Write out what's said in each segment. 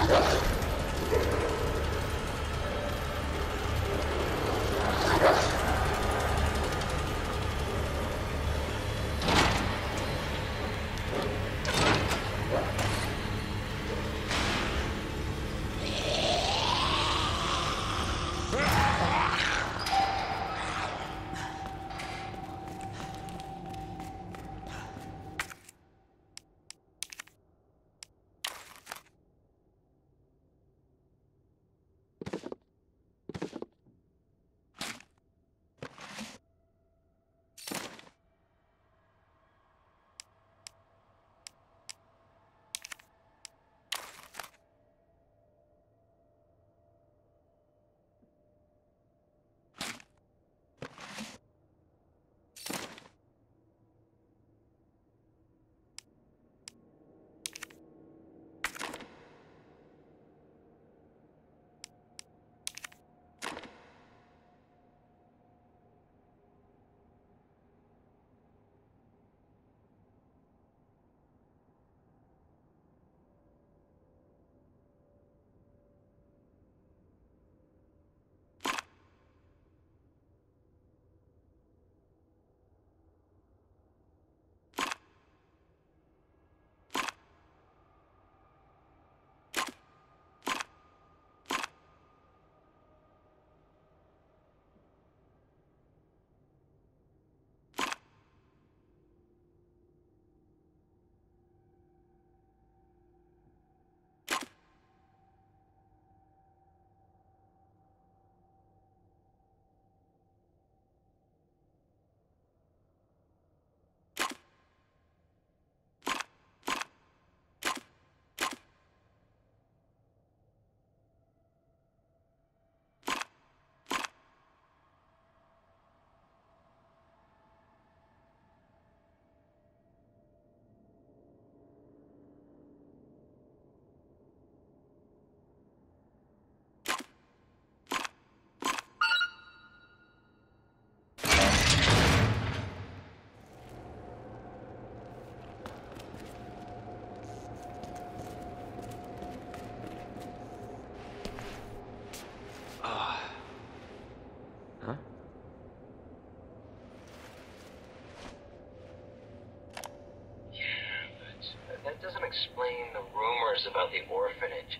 Explain the rumors about the orphanage.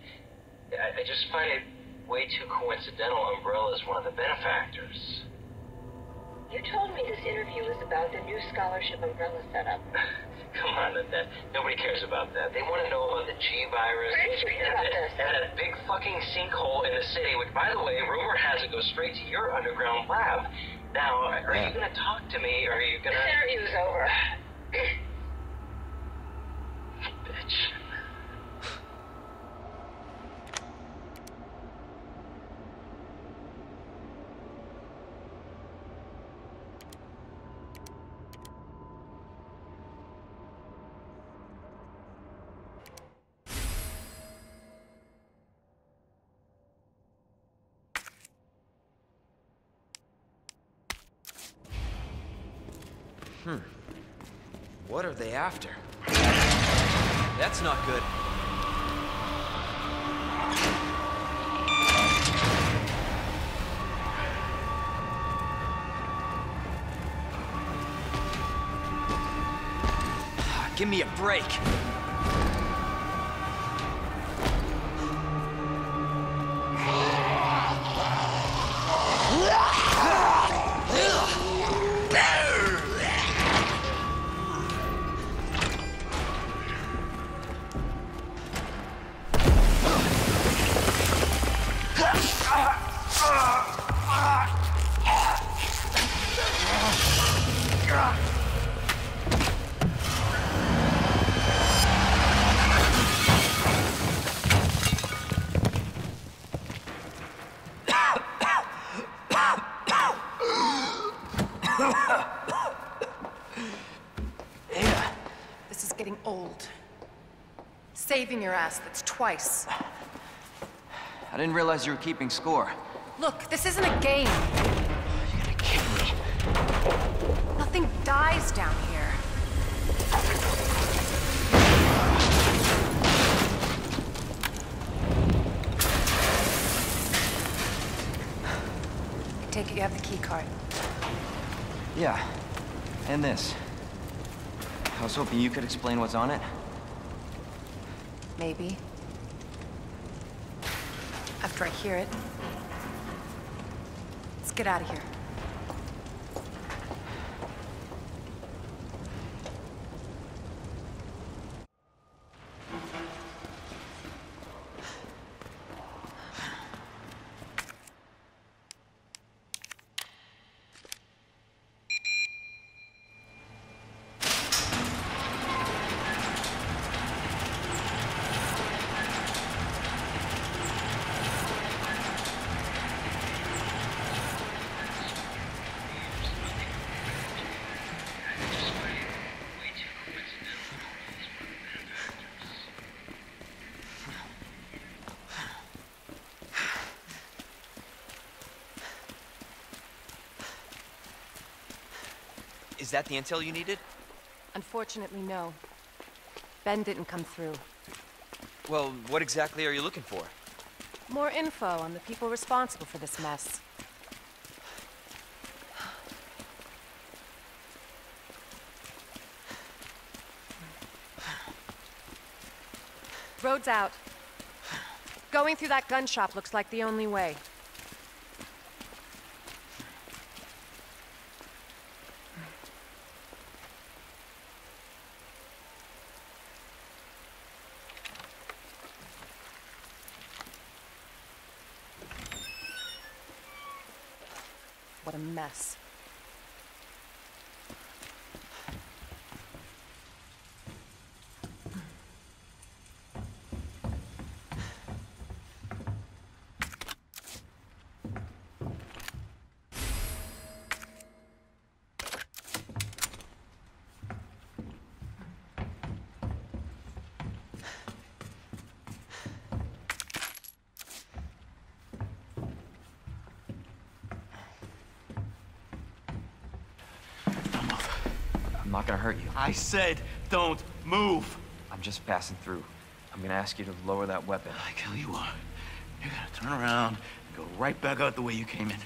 I just find it way too coincidental Umbrella's one of the benefactors. You told me this interview was about the new scholarship Umbrella set up. Come on, that nobody cares about that. They want to know about the G virus. Where did you hear about this? And that big fucking sinkhole in the city, which, by the way, rumor has it goes straight to your underground lab. Now, are you gonna talk to me, or are you gonna... This interview's over. Bitch. What are they after? That's not good. Give me a break. This is getting old. Saving your ass, that's twice. I didn't realize you were keeping score. Look, this isn't a game. You're gonna kill me. Nothing dies down here. you have the key card. Yeah, and this. I was hoping you could explain what's on it. Maybe. After I hear it. Let's get out of here. Is that the intel you needed? Unfortunately, no. Ben didn't come through. Well, what exactly are you looking for? More info on the people responsible for this mess. Road's out. Going through that gun shop looks like the only way. What a mess. I'm not gonna hurt you. I said don't move. I'm just passing through. I'm gonna ask you to lower that weapon. I tell you what, you're gonna turn around and go right back out the way you came in.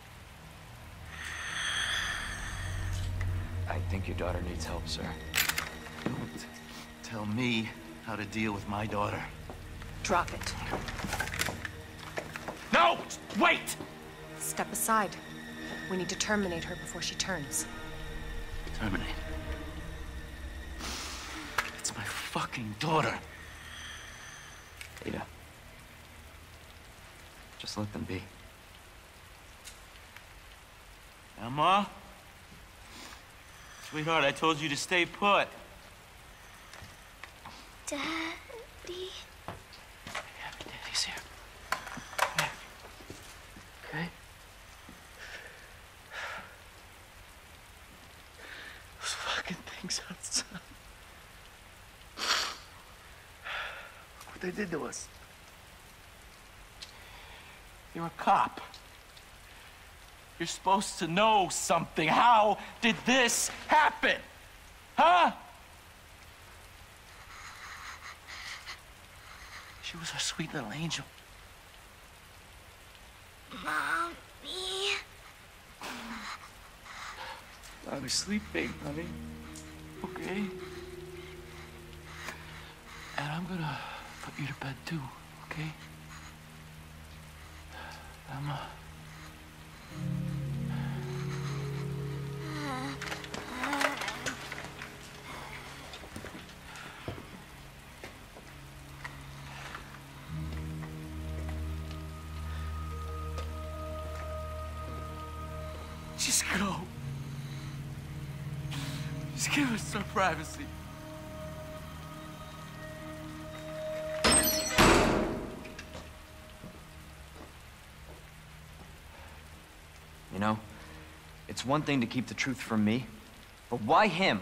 I think your daughter needs help, sir. Don't tell me how to deal with my daughter. Drop it. No! Wait! Step aside. We need to terminate her before she turns. Terminate. It's my fucking daughter. Ada. Just let them be. Emma? Sweetheart, I told you to stay put. Daddy? Yeah, Daddy's here. Come here. Okay? Those fucking things outside. What they did to us. You're a cop. You're supposed to know something. How did this happen? Huh? She was our sweet little angel. Mommy? I was sleeping, honey. Okay? And I'm gonna put you to bed too, okay? Emma. Just go. Just give us some privacy. You know, it's one thing to keep the truth from me, but why him?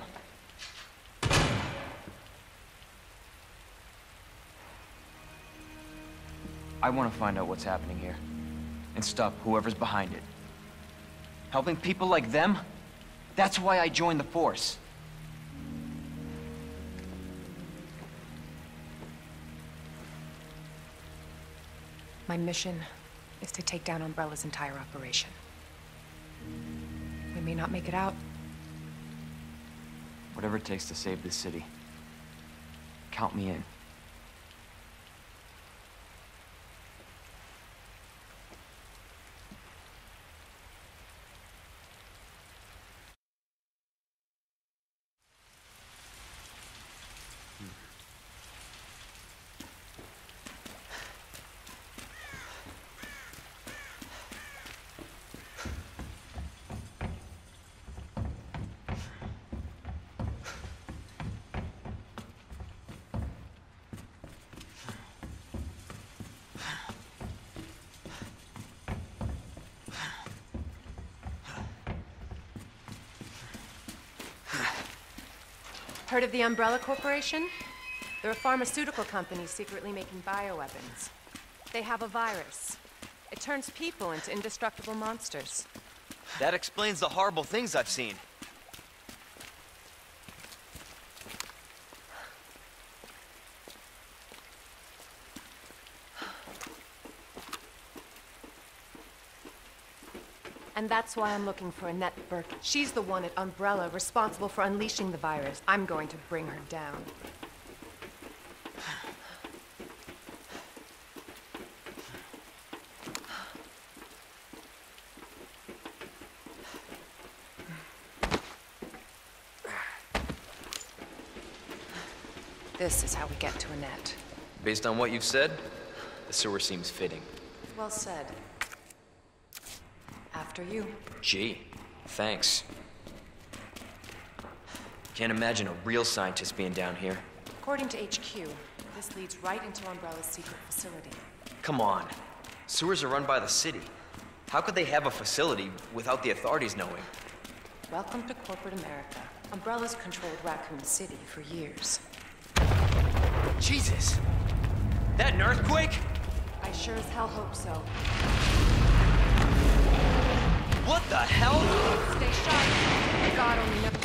I want to find out what's happening here and stop whoever's behind it. Helping people like them? That's why I joined the force. My mission is to take down Umbrella's entire operation. may not make it out. Whatever it takes to save this city. Count me in. Heard of the Umbrella Corporation? They're a pharmaceutical company secretly making bioweapons. They have a virus. It turns people into indestructible monsters. That explains the horrible things I've seen. And that's why I'm looking for Annette Burke. She's the one at Umbrella responsible for unleashing the virus. I'm going to bring her down. This is how we get to Annette. Based on what you've said, the sewer seems fitting. Well said. After you. Gee, thanks. Can't imagine a real scientist being down here. According to HQ, this leads right into Umbrella's secret facility. Come on. Sewers are run by the city. How could they have a facility without the authorities knowing? Welcome to corporate America. Umbrella's controlled Raccoon City for years. Jesus! That an earthquake? I sure as hell hope so. What the hell? Stay sharp. God only knows.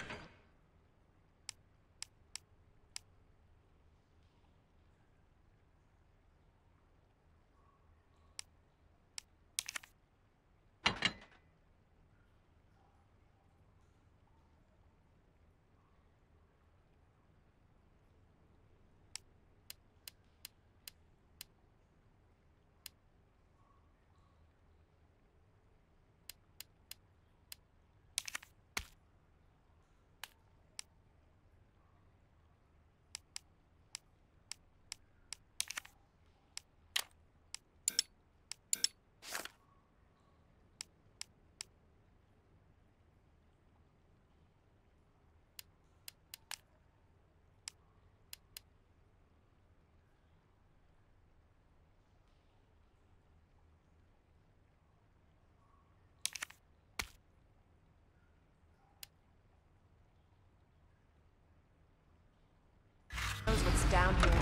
Knows what's down here.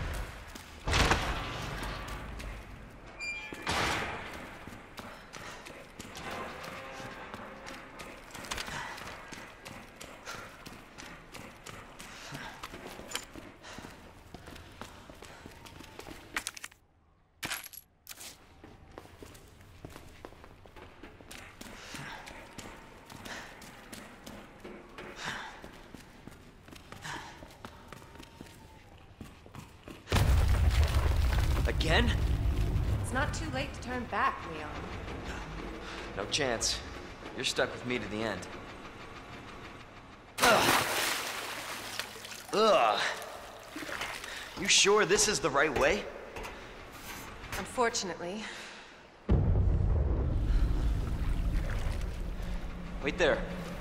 Again? It's not too late to turn back, Leon. No chance. You're stuck with me to the end. Ugh. You sure this is the right way? Unfortunately. Wait there.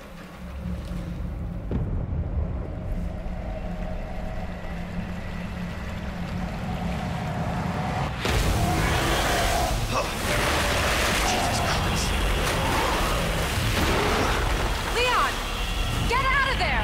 Leon! Get out of there!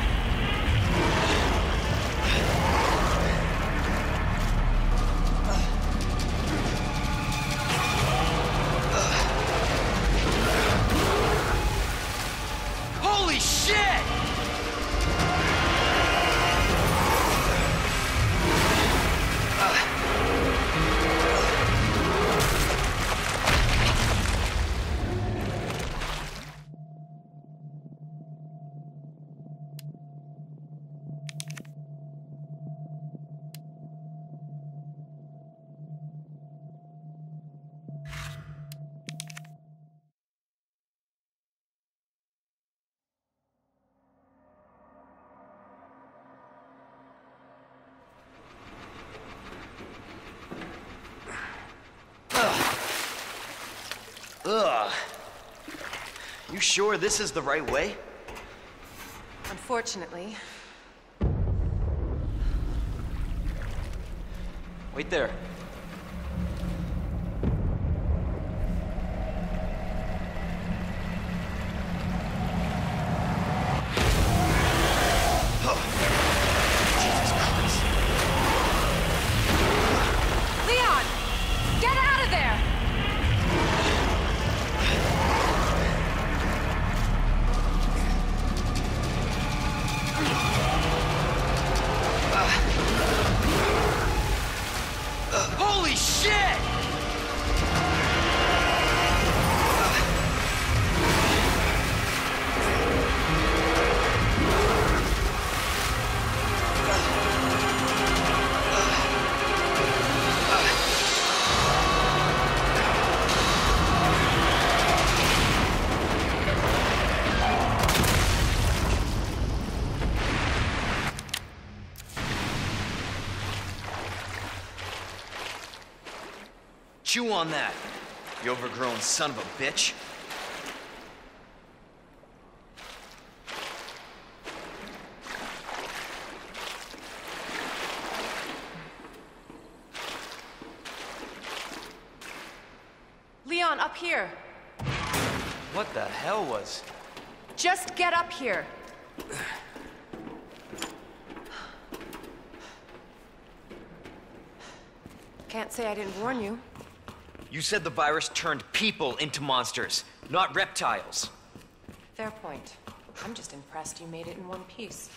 Ugh. You sure this is the right way? Unfortunately. Wait there. Leon! Get out of there! Holy shit! Chew on that, you overgrown son of a bitch. Leon, up here! What the hell was... Just get up here! Can't say I didn't warn you. You said the virus turned people into monsters, not reptiles. Fair point. I'm just impressed you made it in one piece.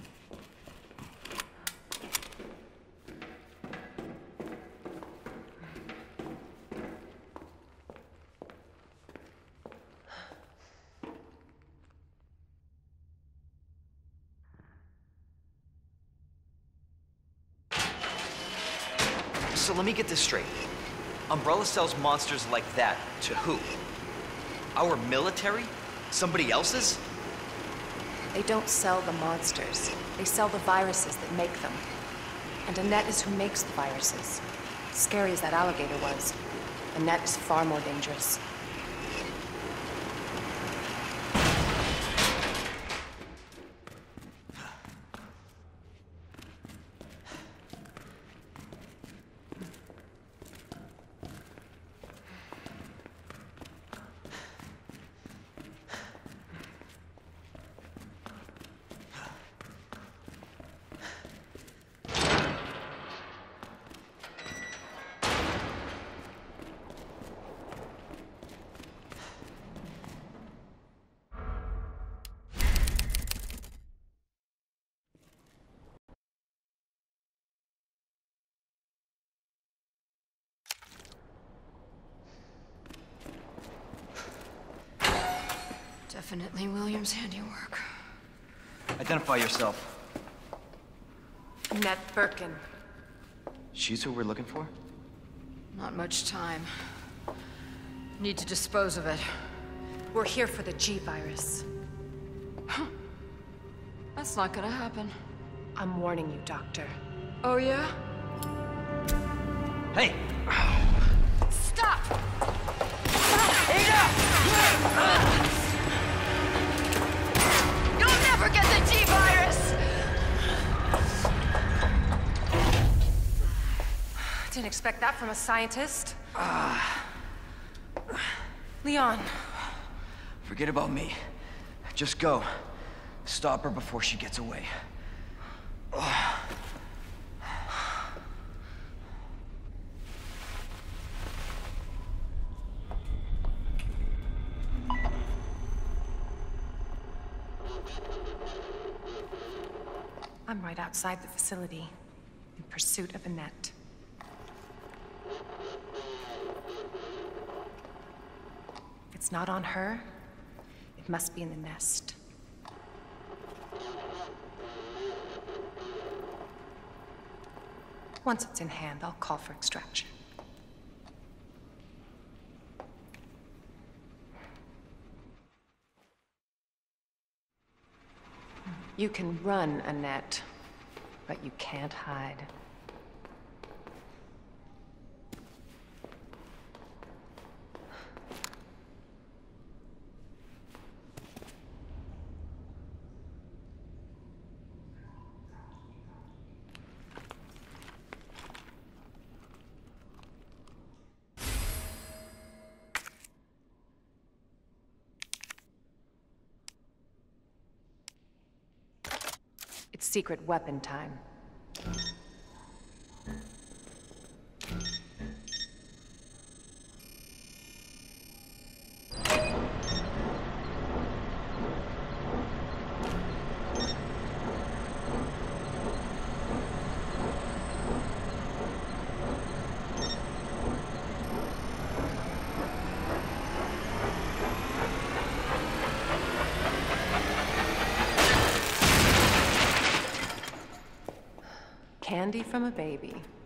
So let me get this straight. Umbrella sells monsters like that to who? Our military? Somebody else's? They don't sell the monsters. They sell the viruses that make them. And Annette is who makes the viruses. Scary as that alligator was, Annette is far more dangerous. Definitely William's handiwork. Identify yourself. Annette Birkin. She's who we're looking for? Not much time. Need to dispose of it. We're here for the G-virus. That's not gonna happen. I'm warning you, Doctor. Oh, yeah? Hey! Stop! You'll never get the G-virus! Didn't expect that from a scientist. Leon. Forget about me. Just go. Stop her before she gets away. I'm right outside the facility, in pursuit of Annette. If it's not on her, it must be in the nest. Once it's in hand, I'll call for extraction. You can run, Annette, but you can't hide. Secret weapon time. Candy from a baby.